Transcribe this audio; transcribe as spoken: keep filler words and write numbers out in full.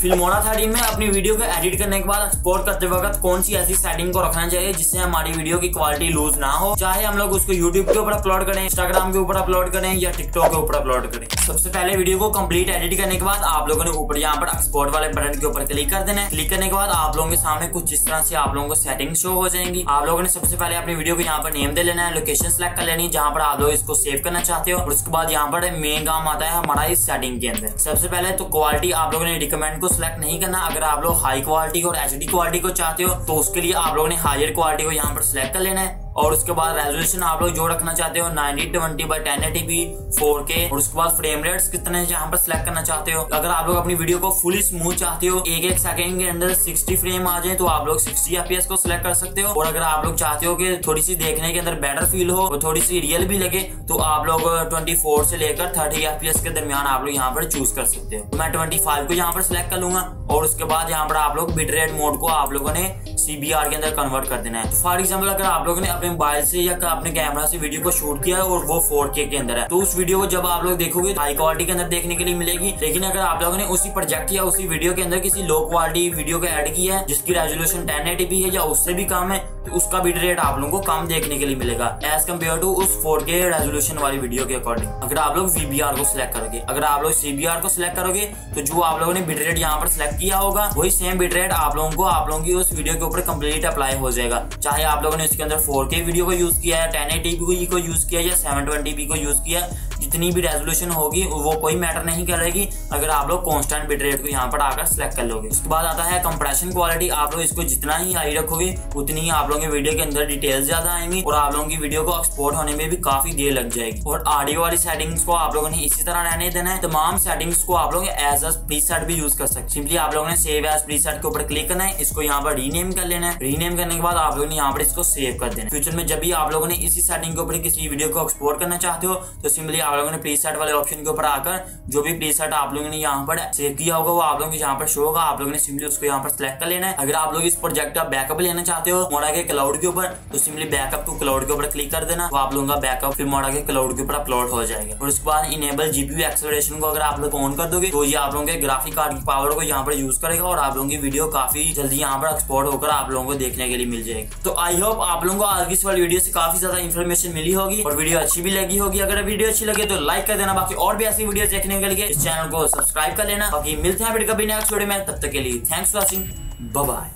Filmora thirteen में अपनी video को एडिट करने के बाद एक्सपोर्ट करते वक्त कौन सी ऐसी सेटिंग को रखना चाहिए जिससे हमारी वीडियो की क्वालिटी लूज ना हो, चाहे हम लोग उसको यूट्यूब के ऊपर अपलोड करें, इंस्टाग्राम के ऊपर अपलोड करें या टिकटॉक के ऊपर अपलोड करें। सबसे पहले वीडियो को कंप्लीट एडिट करने के बाद आप लोगों ने ऊपर यहाँ पर एक्सपोर्ट वाले बटन के ऊपर क्लिक कर देना है। क्लिक करने के बाद आप लोगों के सामने कुछ इस तरह से आप लोगों को सेटिंग शो हो जाएंगी। आप लोगों ने सबसे पहले अपनी वीडियो को यहाँ पर नेम दे लेना है, लोकेशन सेलेक्ट कर लेनी है जहाँ पर आप लोग इसको सेव करना चाहते हो, और उसके बाद यहाँ पर मेन काम आता है हमारा इस सेटिंग के अंदर। सबसे पहले तो क्वालिटी आप लोगों ने रिकमेंड को सिलेक्ट नहीं करना। अगर आप लोग हाई क्वालिटी और एचडी क्वालिटी को चाहते हो तो उसके लिए आप लोगों ने हायर क्वालिटी को यहाँ पर सिलेक्ट कर लेना है, और उसके बाद रेजोल्यूशन आप लोग जो रखना चाहते हो ninety twenty by ten eighty P four K, और उसके बाद फ्रेम रेट्स कितने यहाँ पर सिलेक्ट करना चाहते हो। अगर आप लोग अपनी वीडियो को फुली स्मूथ चाहते हो, एक एक सेकंड के अंदर सिक्सटी फ्रेम आ जाए, तो आप लोग सिक्सटी एफपीएस को सिलेक्ट कर सकते हो। और अगर आप लोग चाहते हो कि थोड़ी सी देखने के अंदर बेटर फील हो और थोड़ी सी रियल भी लगे, तो आप लोग ट्वेंटी फोर से लेकर थर्टी एफपीएस के दरमियान आप लोग यहाँ पर चूज कर सकते हो। मैं ट्वेंटी फाइव को यहाँ पर सिलेक्ट कर लूंगा, और उसके बाद यहाँ पर आप लोग बिट रेट मोड को आप लोगों ने सीबीआर के अंदर कन्वर्ट कर देना है। तो फॉर एग्जाम्पल अगर आप लोगों ने अपने मोबाइल से या अपने कैमरा से वीडियो को शूट किया है और वो फोर के के अंदर है, तो उस वीडियो को जब आप लोग देखोगे हाई क्वालिटी के अंदर देखने के लिए मिलेगी। लेकिन अगर आप लोगों ने उसी प्रोजेक्ट या उसी वीडियो के अंदर किसी लो क्वालिटी वीडियो को ऐड किया है जिसकी रेजोल्यूशन टेन एटी पी है या उससे भी कम है, तो उसका बिट रेट आप लोगों को कम देखने के लिए मिलेगा एज कम्पेयर टू उस फोर के रेजोल्यूशन वाली वीडियो के अकॉर्डिंग। अगर आप लोग वीबीआर को सिलेक्ट करोगे, अगर आप लोग सीबीआर को सिलेक्ट करोगे, तो जो आप लोगों ने बिट रेट यहाँ पर सिलेक्ट किया होगा वही सेम बिट रेट आप लोगों को आप लोगों की उस वीडियो के ऊपर कंप्लीट अप्लाई हो जाएगा। चाहे आप लोगों ने इसके अंदर फोर के वीडियो को यूज किया है, टेन एटी पी को यूज किया या सेवन ट्वेंटी पी को यूज किया, जितनी भी रेजोल्यूशन होगी वो कोई मैटर नहीं करेगी अगर आप लोग कांस्टेंट बिट रेट को यहाँ पर आकर सिलेक्ट कर लोगे। उसके बाद आता है कंप्रेशन क्वालिटी। आप लोग इसको जितना ही हाई रखोगे उतनी ही आप लोगों की वीडियो के अंदर डिटेल्स ज्यादा आएंगी और आप लोगों की वीडियो को एक्सपोर्ट होने में भी काफी देर लग जाएगी। और ऑडियो वाली सेटिंग्स को आप लोगों ने इसी तरह रहने देना है। तमाम सेटिंग्स को आप लोग एज अ प्रीसेट भी यूज कर सकते हैं। सिंपली आप लोगों ने सेव एज प्रीसेट के ऊपर क्लिक करना है, इसको यहाँ पर रीनेम कर लेना है। रीनेम करने के बाद आप लोगों ने यहाँ पर इसको सेव कर देना। फ्यूचर में जब भी आप लोगों ने इसी सेटिंग के ऊपर किसी वीडियो को एक्सपोर्ट करना चाहते हो तो सिंपली आप लोगों ने प्रीसेट वाले ऑप्शन के ऊपर आकर जो भी प्रीसेट आप लोगों ने यहाँ पर सेव किया होगा वो आप लोगों को यहाँ पर शो होगा। आप लोगों ने सिंपली उसको यहाँ पर सिलेक्ट कर लेना है। अगर आप लोग इस प्रोजेक्ट का बैकअप लेना चाहते हो मोड़ा के क्लाउड के ऊपर, तो सिंपली बैकअप टू क्लाउड के ऊपर क्लिक कर देना, तो आप लोगों का बैकअप फिर मोड़ा के क्लाउड के ऊपर अपलोड हो जाएगा। और उसके बाद इनेबल जीपीयू एक्सेलरेशन को अगर आप लोग ऑन कर दोगे तो ये आप लोगों के ग्राफिक कार्ड की पावर को यहाँ पर यूज करेगा और आप लोगों की वीडियो काफी जल्दी यहाँ पर एक्सपोर्ट होकर आप लोगों को देखने के लिए मिल जाएगी। तो आई होप आप लोगों को आज की इस वाली वीडियो से काफी ज्यादा इन्फॉर्मेशन मिली होगी और वीडियो अच्छी भी लगी होगी। अगर वीडियो अच्छी लगे तो लाइक कर देना, बाकी और भी ऐसी वीडियो देखने के लिए इस चैनल को सब्सक्राइब कर लेना। बाकी मिलते हैं फिर कभी नेक्स्ट वीडियो में, तब तक के लिए thanks for watching, bye bye.